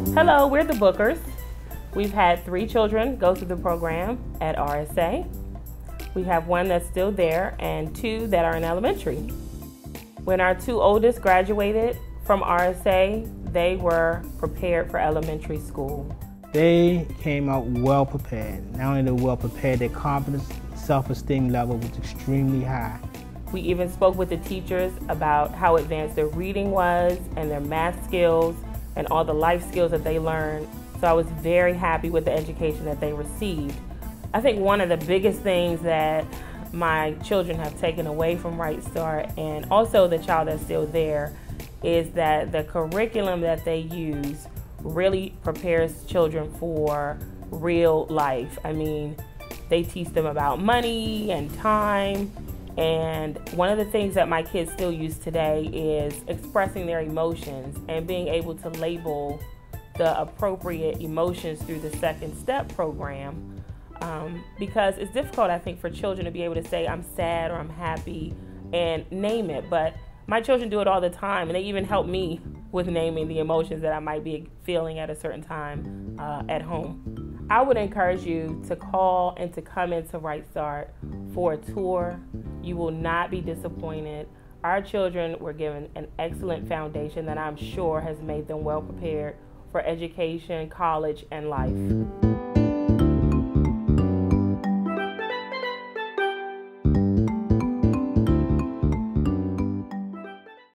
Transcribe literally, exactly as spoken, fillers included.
Hello, we're the Bookers. We've had three children go through the program at R S A. We have one that's still there and two that are in elementary. When our two oldest graduated from R S A, they were prepared for elementary school. They came out well prepared. Not only they were well prepared, their confidence, self-esteem level was extremely high. We even spoke with the teachers about how advanced their reading was and their math skills and all the life skills that they learned. So I was very happy with the education that they received. I think one of the biggest things that my children have taken away from Right Start, and also the child that's still there, is that the curriculum that they use really prepares children for real life. I mean, they teach them about money and time, and one of the things that my kids still use today is expressing their emotions and being able to label the appropriate emotions through the Second Step program. Um, because it's difficult, I think, for children to be able to say, I'm sad or I'm happy, and name it. But my children do it all the time, and they even help me with naming the emotions that I might be feeling at a certain time uh, at home. I would encourage you to call and to come into Right Start for a tour. You will not be disappointed. Our children were given an excellent foundation that I'm sure has made them well prepared for education, college, and life.